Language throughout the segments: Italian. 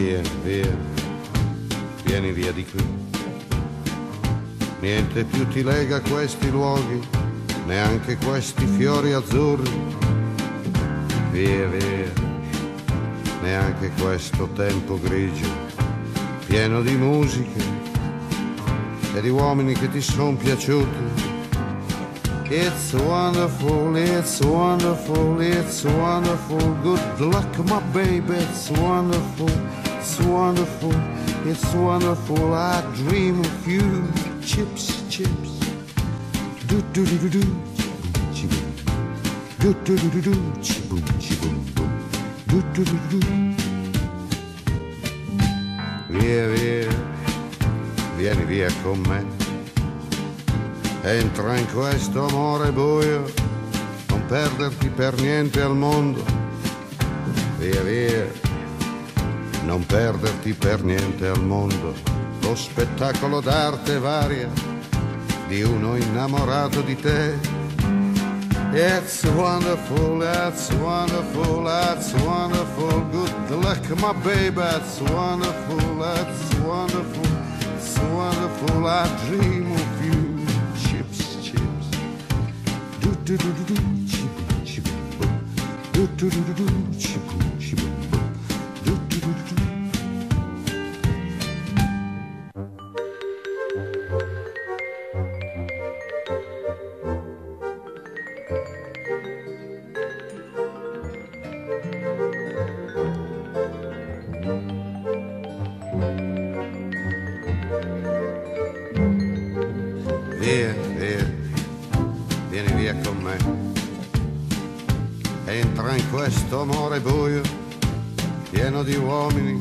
Via, via, vieni via di qui. Niente più ti lega a questi luoghi, neanche questi fiori azzurri. Via, via, neanche questo tempo grigio, pieno di musiche e di uomini che ti son piaciuti. It's wonderful, it's wonderful, it's wonderful. Good luck, my baby, it's wonderful, it's wonderful, it's wonderful. I dream of you. Chips, chips. Do do do do do. Chiboom. Do do do do do. Chiboom, chiboom, boom. Do do do do. Via, via, vieni via con me. Entra in questo amore buio, non perderti per niente al mondo. Via, via, non perderti per niente al mondo. Lo spettacolo d'arte varia di uno innamorato di te. It's wonderful, that's wonderful, that's wonderful. Good luck, my baby, that's wonderful, that's wonderful, it's wonderful. I dream of you. Do do do do, chiboom, chiboom, boom. Do do do do do, chiboom, chiboom, boom. Do do do do do. Via, via, vieni via con me. Entra in questo amore buio, pieno di uomini.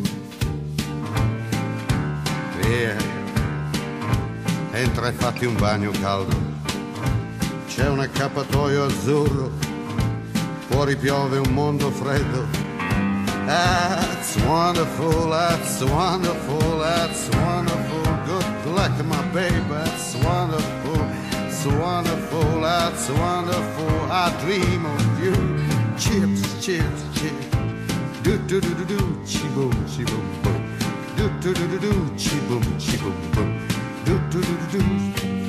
Via, entra e fatti un bagno caldo. C'è un accappatoio azzurro, fuori piove un mondo freddo. That's wonderful, that's wonderful, that's wonderful. Good luck, my baby, that's wonderful, it's wonderful, that's wonderful. I dream of you. Chips, chips, chips. Do do do do do, chiboom, chiboom, boom. Do do do do do, chiboom, chiboom, boom. Do do do do do.